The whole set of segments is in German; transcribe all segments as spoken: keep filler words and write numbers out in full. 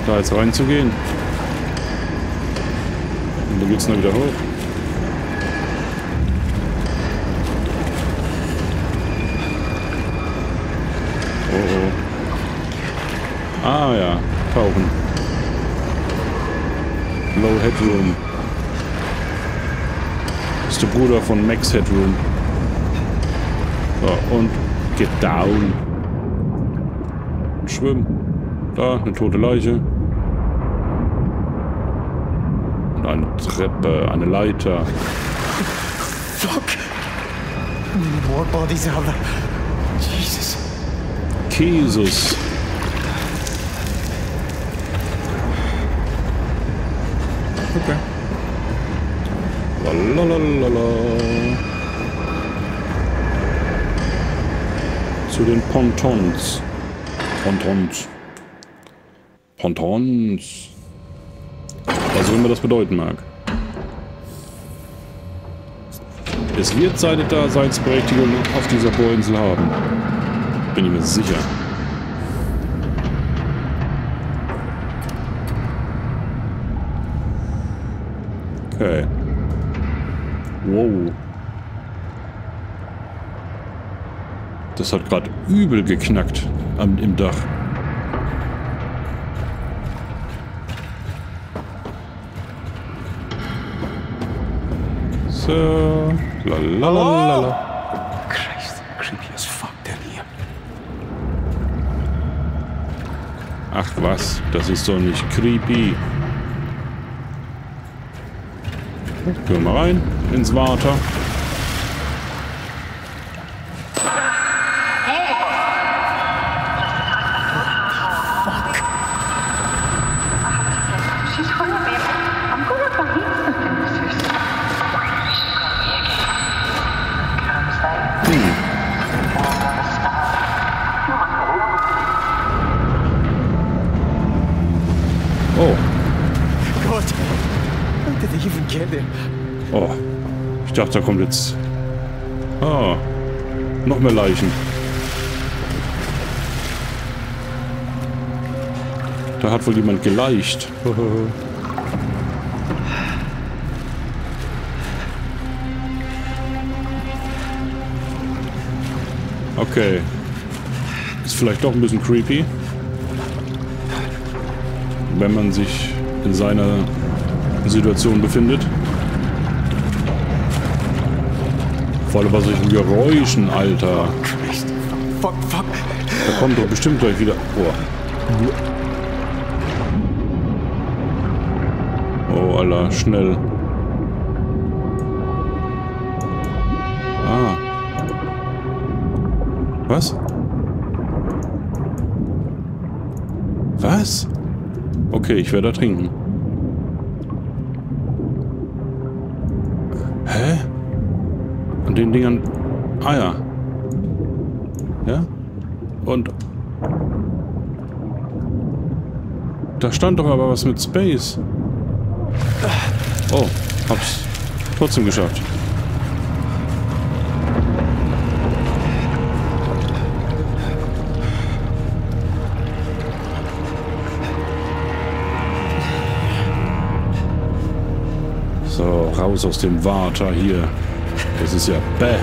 da jetzt reinzugehen. Und dann geht's dann wieder hoch. Oh oh. Ah ja, tauchen. Low Headroom. Das ist der Bruder von Max Headroom. So, und get down. Und schwimmen. Da, eine tote Leiche. Und eine Treppe, eine Leiter. Fuck! More bodies out there. Jesus. Jesus. Okay. Lalalala. Zu den Pontons. Pontons. Pontons. Was auch immer das bedeuten mag. Es wird seine Daseinsberechtigung auf dieser Bohrinsel haben. Bin ich mir sicher. Okay. Wow. Das hat gerade übel geknackt am, im Dach. So. Lalalala. Christ, creepy as fuck down here. Ach was, das ist doch nicht creepy. Gehen wir mal rein ins Water. Oh, ich dachte, da kommt jetzt... Ah, noch mehr Leichen. Da hat wohl jemand geleicht. Okay. Ist vielleicht doch ein bisschen creepy. Wenn man sich in seiner Situation befindet. Vor allem bei solchen Geräuschen, Alter. Fuck, fuck. Da kommt doch bestimmt gleich wieder... Oh, oh Alter, schnell. Ah. Was? Was? Okay, ich werde da trinken. Hä? An den Dingern... Ah ja. Ja? Und... Da stand doch aber was mit Space. Oh, hab's trotzdem geschafft. So, raus aus dem Water hier. Das ist ja bäh.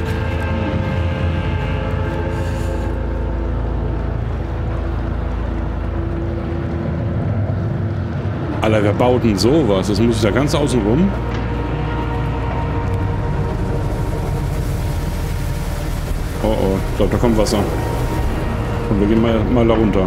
Alter, wer baut denn sowas? Das muss ich da ganz außen rum. Oh oh, ich glaube, da kommt Wasser. Und wir gehen mal, mal da runter.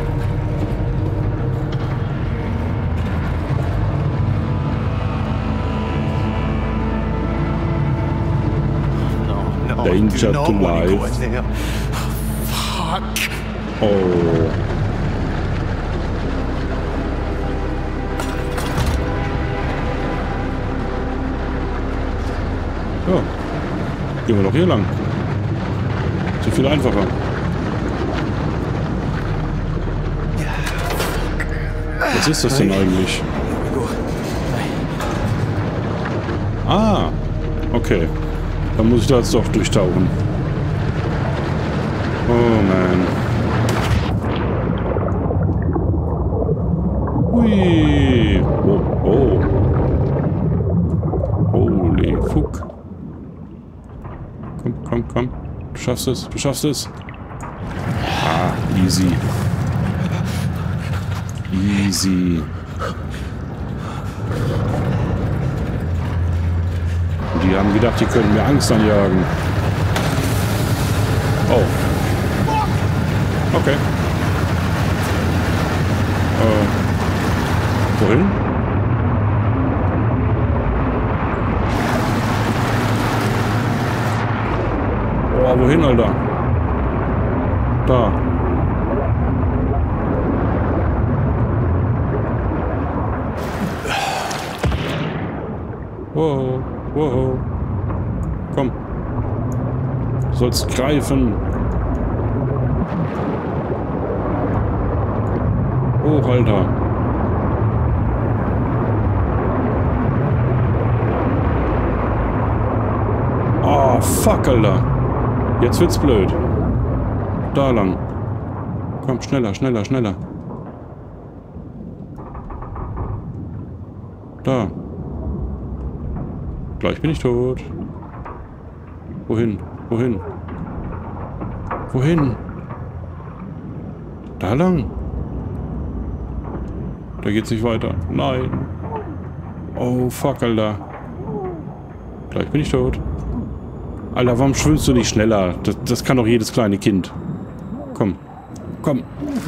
Danger to life. Fuck. Oh. Ja. Gehen wir doch hier lang. So viel einfacher. Was ist das denn eigentlich? Ah. Okay. Dann muss ich da jetzt doch durchtauchen. Oh man. Hui. Oh, oh. Holy fuck. Komm, komm, komm. Du schaffst es, du schaffst es. Ah, easy. Easy. Die haben gedacht, die können mir Angst anjagen. Oh. Okay. Äh. Wohin? Oh, wohin, Alter? Da. Wow, wow. Komm. Du sollst greifen. Hoch, Alter. Oh, fuck, Alter. Jetzt wird's blöd. Da lang. Komm, schneller, schneller, schneller. Da. Gleich bin ich tot. Wohin? Wohin? Wohin? Da lang. Da geht's nicht weiter. Nein. Oh, fuck, Alter. Gleich bin ich tot. Alter, warum schwimmst du nicht schneller? Das, das kann doch jedes kleine Kind. Komm. Komm.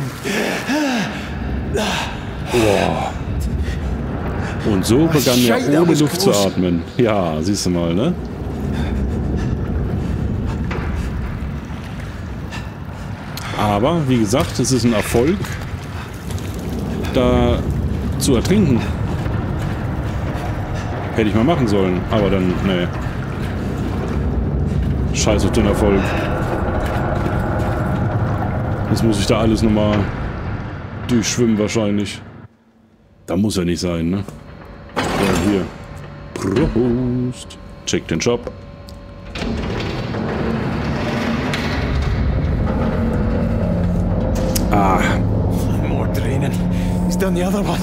Oh. Und so begann er ohne Luft zu atmen. Ja, siehst du mal, ne? Aber, wie gesagt, es ist ein Erfolg, da zu ertrinken. Hätte ich mal machen sollen, aber dann, ne. Scheiß auf den Erfolg. Jetzt muss ich da alles nochmal durchschwimmen wahrscheinlich. Da muss er nicht sein, ne? Ja, hier. Prost. Check den Job. Ah. More training. He's done the other one.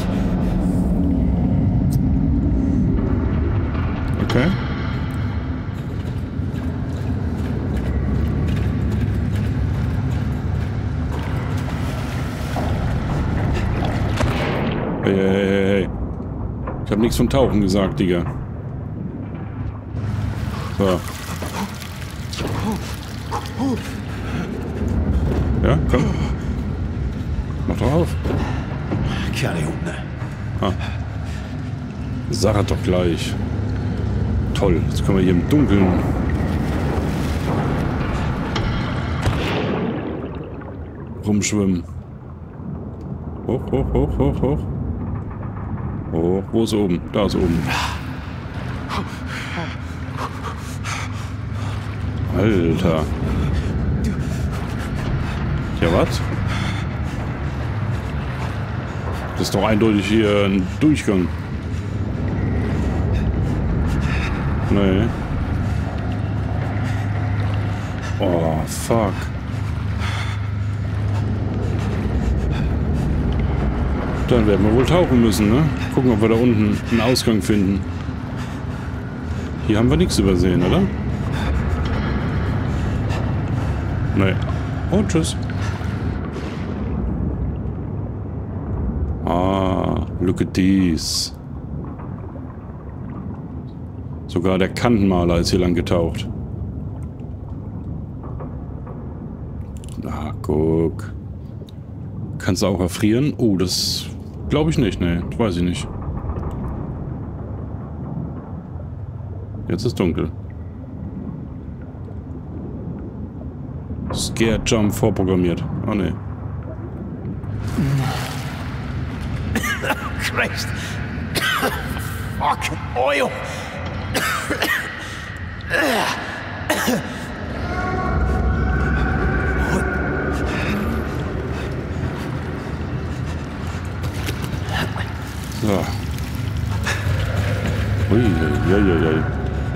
Okay. Hey, hey, hey, hey. Ich hab nichts von Tauchen gesagt, Digga. So. Ja, komm. Mach doch auf. Can't open it. Ah. Sag er doch gleich. Toll, jetzt können wir hier im Dunkeln. Rumschwimmen. Hoch, hoch, hoch, hoch, hoch. Oh, wo ist oben? Da ist oben. Alter. Ja, was? Das ist doch eindeutig hier ein Durchgang. Nee. Oh, fuck. Dann werden wir wohl tauchen müssen, ne? Gucken, ob wir da unten einen Ausgang finden. Hier haben wir nichts übersehen, oder? Nee. Oh, tschüss. Ah, look at these. Sogar der Kantenmaler ist hier lang getaucht. Ah, guck. Kannst du auch erfrieren? Oh, das glaube ich nicht, ne. Weiß ich nicht. Jetzt ist dunkel. Scare Jump vorprogrammiert. Oh ne. Christ. Fucking oil. So. Ui, ui, ui, ui.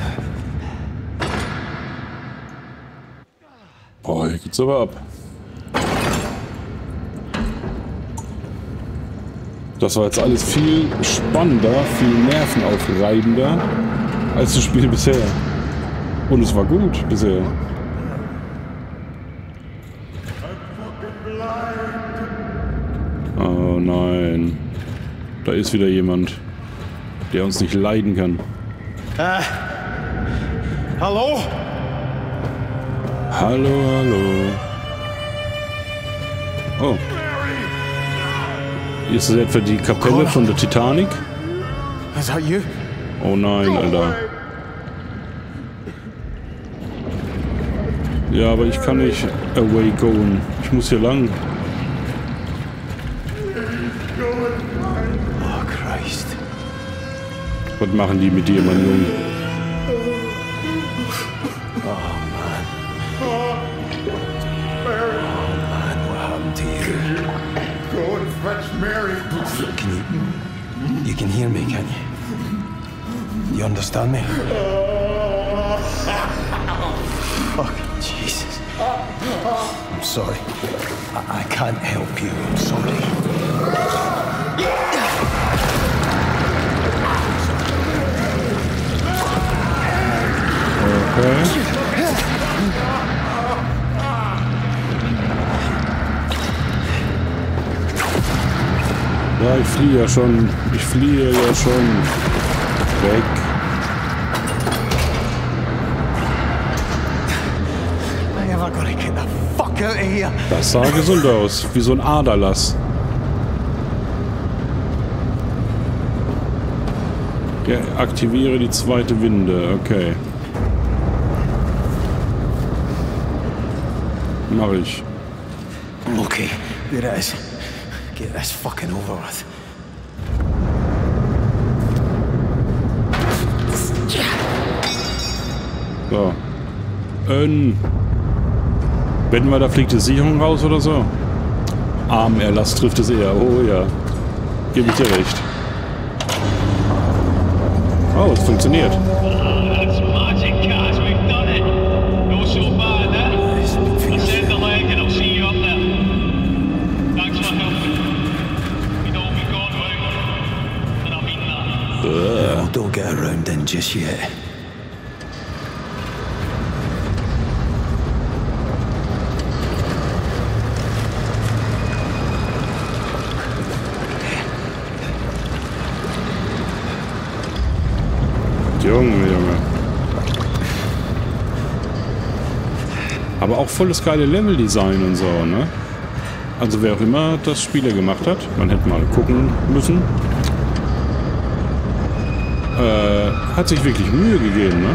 Boah, hier geht's aber ab. Das war jetzt alles viel spannender, viel nervenaufreibender als das Spiel bisher. Und es war gut bisher. Oh nein. Da ist wieder jemand, der uns nicht leiden kann. Äh. Hallo? Hallo, hallo. Oh. Ist das etwa die Kapelle von der Titanic? Is that you? Oh nein, Alter. Ja, aber ich kann nicht away goen. Ich muss hier lang. Oh, Christ. Was machen die mit dir, mein Junge? Oh, man. Oh, man, what happened to you? Go and fetch Mary. Can you... You can hear me, can you? You understand me? Fuck, Jesus. I'm sorry. I, I can't help you. I'm sorry. Okay. Ja, ich fliehe ja schon. Ich fliehe ja schon. Weg. I ever gonna get the fuck out of here? Das sah gesund aus. Wie so ein Aderlass. Ja, aktiviere die zweite Winde. Okay. Mach ich. Okay, there it is. Get this fucking over with. So. Ähm. Wenn wir da fliegt die Sicherung raus oder so? Armerlass trifft es eher. Oh ja. Gebe ich dir recht. Oh, es funktioniert. That's magic, Kaz. We've done it. No so bad, eh? I'll send the leg and I'll see you up there. Thanks for helping. We'd all be gone without, and I mean that. Well, don't get around in just yet. Junge, Junge. Aber auch volles geile Level-Design und so, ne? Also wer auch immer das Spiel gemacht hat, man hätte mal gucken müssen, äh, hat sich wirklich Mühe gegeben, ne?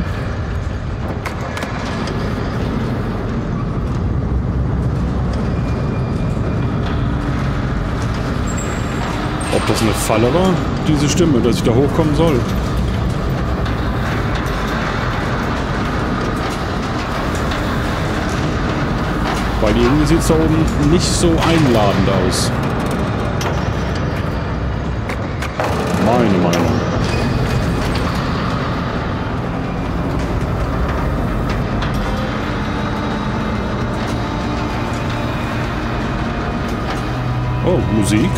Ob das eine Falle war, diese Stimme, dass ich da hochkommen soll. Weil irgendwie sieht es da oben nicht so einladend aus. Meine Meinung. Oh, Musik.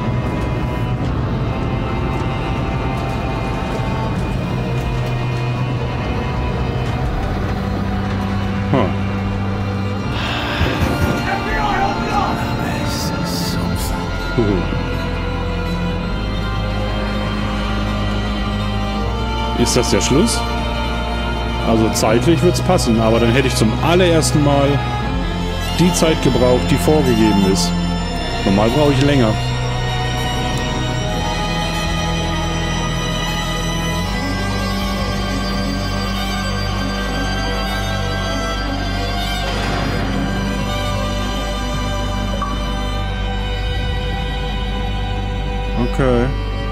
Huh. Ist das der Schluss? Also zeitlich wird es passen, aber dann hätte ich zum allerersten Mal die Zeit gebraucht, die vorgegeben ist. Normal brauche ich länger. Okay.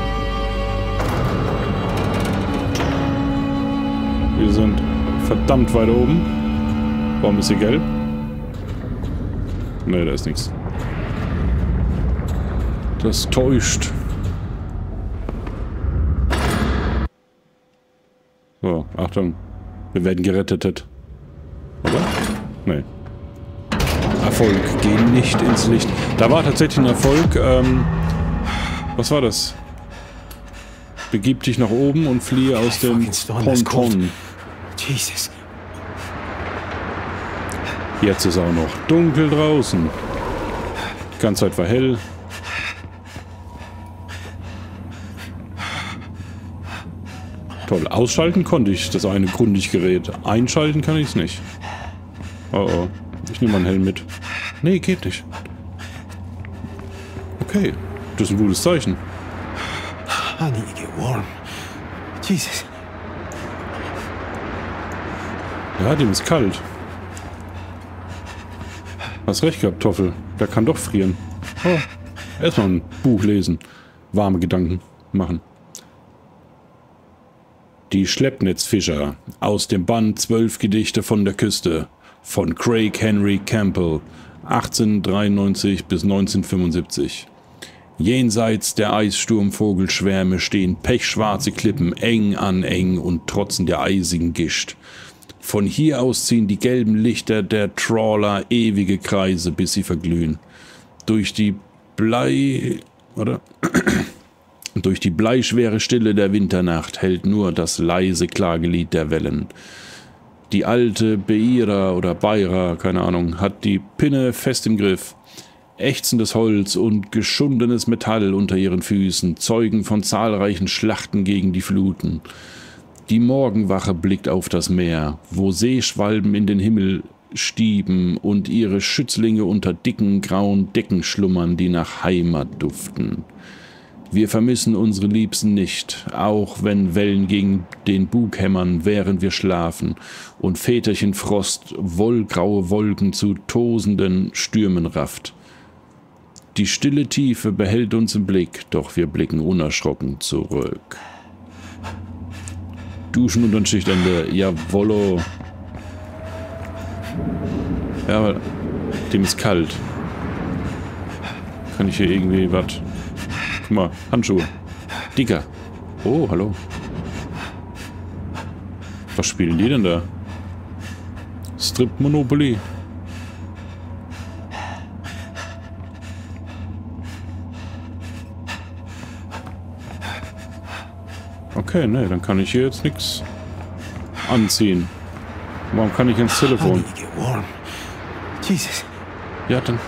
Wir sind verdammt weit oben. Warum ist sie gelb? Ne, da ist nichts. Das täuscht. So, Achtung. Wir werden gerettet. Oder? Nee. Erfolg. Geh nicht ins Licht. Da war tatsächlich ein Erfolg, ähm... Was war das? Begib dich nach oben und fliehe aus dem Ponton. Jesus. Jetzt ist auch noch dunkel draußen. Die ganze Zeit war hell. Toll, ausschalten konnte ich das eine Grundig-Gerät. Einschalten kann ich es nicht. Oh oh, ich nehme meinen Helm mit. Nee, geht nicht. Okay, das ist ein gutes Zeichen. I need to get warm. Jesus. Ja, dem ist kalt. Hast recht gehabt, Toffel. Der kann doch frieren. Oh, erstmal ein Buch lesen. Warme Gedanken machen. Die Schleppnetzfischer aus dem Band Zwölf Gedichte von der Küste von Craig Henry Campbell achtzehnhundertdreiundneunzig bis neunzehnhundertfünfundsiebzig. Jenseits der Eissturmvogelschwärme stehen pechschwarze Klippen eng an eng und trotzen der eisigen Gischt. Von hier aus ziehen die gelben Lichter der Trawler ewige Kreise, bis sie verglühen. Durch die Blei... oder? Durch die bleischwere Stille der Winternacht hält nur das leise Klagelied der Wellen. Die alte Beira oder Beira, keine Ahnung, hat die Pinne fest im Griff. Ächzendes Holz und geschundenes Metall unter ihren Füßen zeugen von zahlreichen Schlachten gegen die Fluten. Die Morgenwache blickt auf das Meer, wo Seeschwalben in den Himmel stieben und ihre Schützlinge unter dicken grauen Decken schlummern, die nach Heimat duften. Wir vermissen unsere Liebsten nicht, auch wenn Wellen gegen den Bug hämmern, während wir schlafen und Väterchen Frost wollgraue Wolken zu tosenden Stürmen rafft. Die stille Tiefe behält uns im Blick, doch wir blicken unerschrocken zurück. Duschen und ein Schichtende, jawollo. Ja, aber dem ist kalt. Kann ich hier irgendwie was... Guck mal, Handschuhe. Dicker. Oh, hallo. Was spielen die denn da? Strip Monopoly. Okay, ne, dann kann ich hier jetzt nichts anziehen. Warum kann ich ins Telefon? Jesus. Ja, dann.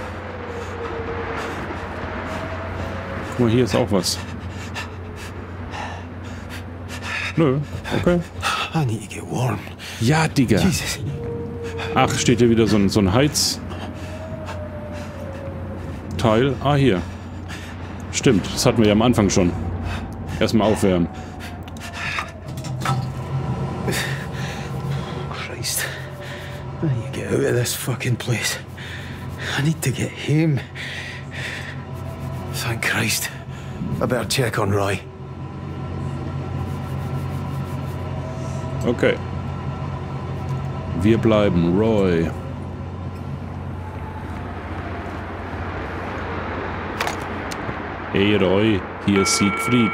Guck mal, hier ist auch was. Nö, okay. I need to get warm. Ja, Digga. Jesus. Ach, steht hier wieder so ein, so ein Heizteil. Ah, hier. Stimmt, das hatten wir ja am Anfang schon. Erstmal aufwärmen. Christ. I need to get out of this fucking place. I need to get home. Thank Christ. I better check on Roy. Okay. Wir bleiben Roy. Hey Roy, hier ist Siegfried.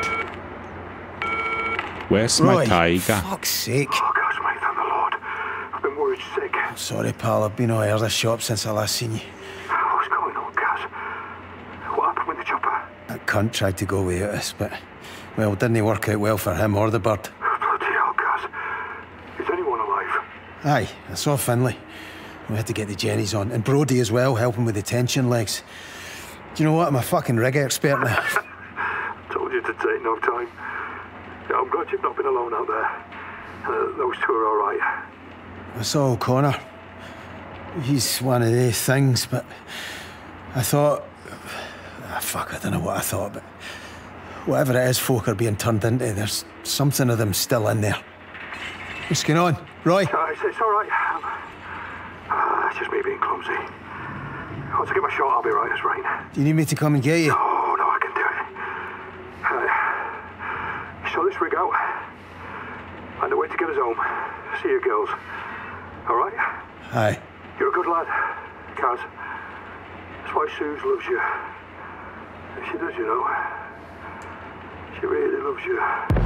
Where's my Roy, tiger? fuck's sake. Oh, gosh, mate, thank the Lord. I've been worried sick. Sorry, pal. I've been all out of the shop since I last seen you. What's going on, Gaz? What happened with the chopper? That cunt tried to go without us, but, well, didn't work out well for him or the bird. Bloody hell, Gaz. Is anyone alive? Aye, I saw Finlay. We had to get the Jennies on. And Brody as well, helping with the tension legs. Do you know what? I'm a fucking rig expert now. Told you to take no time. Yeah, I'm glad you've not been alone out there. Uh, those two are all right. I saw O'Connor. He's one of these things, but I thought... Ah, fuck, I don't know what I thought, but... Whatever it is folk are being turned into, there's something of them still in there. What's going on? Roy? Uh, it's, it's all right. Um, uh, it's just me being clumsy. Once I get my shot, I'll be right as rain. Do you need me to come and get you? Oh, no, I can do it. Uh, so this rig out. And the way to get us home. See you, girls. All right? Aye. You're a good lad, Kaz. That's why Suze loves you. She does, you know. She really loves you.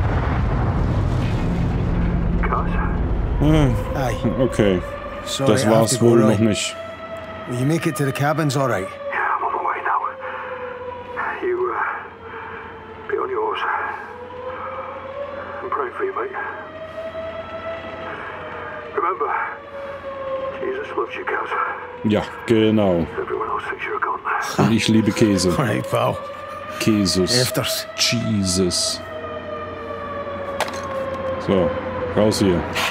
Kaz? Hm, Aye. okay. Sorry, Das I have war's to go, wohl Roy. noch nicht. Will you make it to the cabins all right? Yeah, I'm on the way now. You, uh, for you, mate. Remember, Jesus loves you, Kaz. Ja, genau. Everyone else thinks you're a god. Und ich liebe Käse. Right, pal. Jesus. Afters. Jesus. So, raus hier.